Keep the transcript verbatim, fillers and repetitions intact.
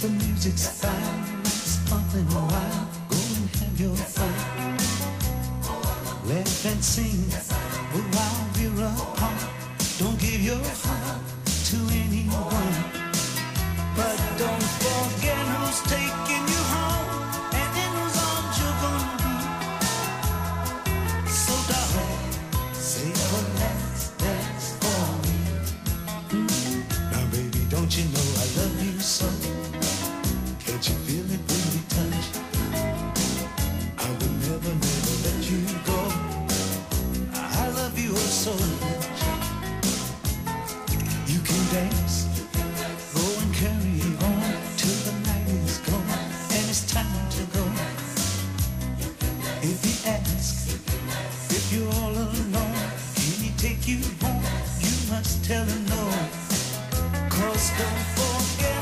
the music's fine, it's pumping wild. Go and have your fun. Laugh and sing, but while we're apart, don't give your heart to anyone. But don't forget who's taking you home and in whose arms you're gonna be. So darling, say the last dance for me. Mm. Now baby, don't you know I love you so? Can't you feel it when we touch? I will never, never let you go. I love you oh so much. You can dance, go and carry on till the night is gone and it's time to go. If he asks if you're all alone, can he take you home? You must tell him no. 'Cause don't forget